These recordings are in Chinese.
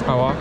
好啊。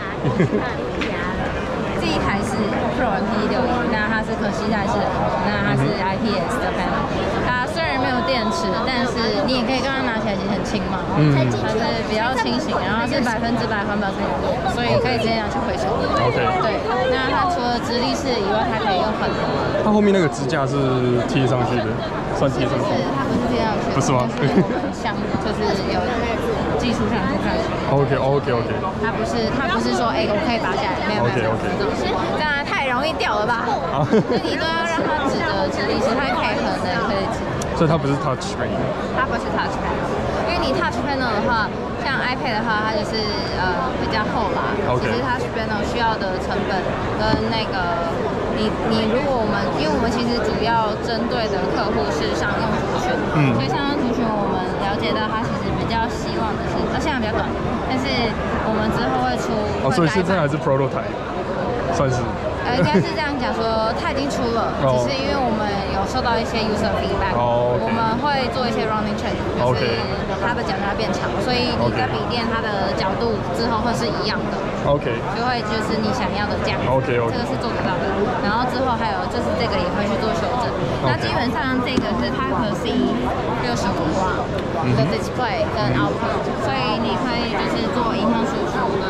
这一台是 Pro P61，那它是可携带式的，那它是 IPS 的 panel。它虽然没有电池，但是你也可以刚刚拿起来，其实很轻嘛。它是比较轻型，然后是100%环保成果，所以可以直接拿去回收。 OK。对。 那它除了直立式以外，它可以用混合。 它后面那个支架是贴上去的，算贴上去。 它不是贴上去， 不是吗？ 像就是有技术上涂上去。 OK。 它不是说我可以拔下来，没有。OK。这样太容易掉了吧？所以你都要让它直立式，它可以横的，可以直。 所以它不是 touch panel。它不是 touch panel， 因为你 touch panel 的话，像 iPad 的话，它就是比较厚啦。其实 touch panel 需要的成本跟那个你如果因为我们其实主要针对的客户是商用族群，所以商用族群我们了解到它其实比较希望的是，现在比较短，但是我们之后会出。 所以现在还是 prototype， 算是。 应该是这样讲说，它已经出了，只是因为我们有收到一些 user feedback，我们会做一些 running check， 就是它的脚架变长，所以你的笔电它的角度之后会是一样的。 OK。就会就是你想要的这样。 OK。 这个是做得到的。然后之后还有就是这个也会去做修正。那基本上这个是 Type-C 65W的 display 跟 output， 所以你可以就是做影像输出跟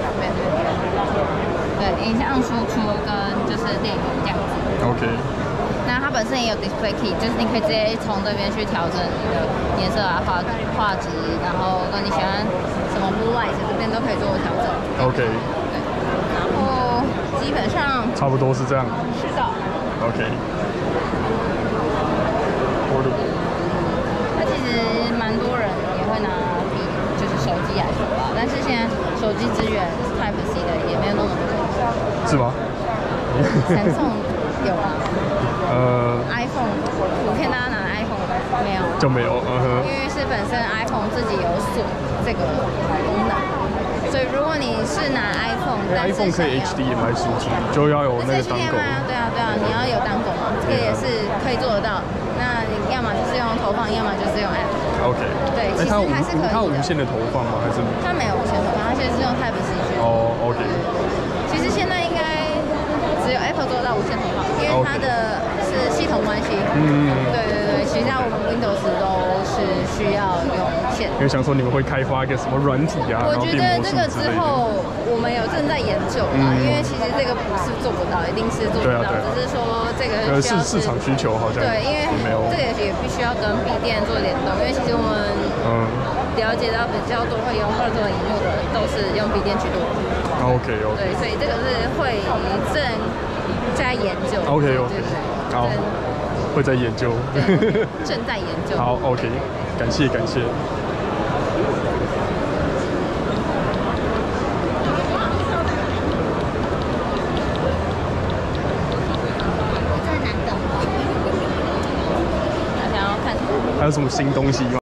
影像输出跟就是电影这样子。 OK。 那它本身也有 display key， 就是你可以直接从这边去调整你的颜色啊、画质，然后跟你喜欢什么 blue light 这边都可以做调整。 OK。 对。然后基本上差不多是这样。 是的。 OK。 那其实蛮多人也会拿就是手机来说吧，但是现在手机支援 Type-C 的也没有那么多。 是吗 ？Samsung 有啊。iPhone 普遍大家拿的 iPhone 没有。 就没有。 因为是本身 iPhone 自己有锁这个功能，所以如果你是拿 iPhone 可以 HDMI 输出，就要有那个单口。 对啊，你要有单口嘛，这个也是可以做得到。那你要么就是用投放，要么就是用 App。OK。对，其实它是可以的。 它无线的投放吗？还是？ 它没有无线投放，它现在是用 Type-C 去。 OK。 其实现在应该只有 Apple 做到无线投放，因为它的是系统关系。对，其他我们 Windows 都是需要用线。 因为想说你们会开发一个什么软体啊？ 我觉得这个之后我们有正在研究嘛，因为其实这个不是做不到，一定是做不到，只是说这个是市场需求好像。 对，因为这个也必须要跟笔电做联动，因为其实我们了解到比较多会用2寸荧幕的都是用笔电居多。 OK。 对，所以这个是会正在研究。 OK。好，会在研究。 正在研究。 好 ，OK， 感谢。还有什么新东西吗？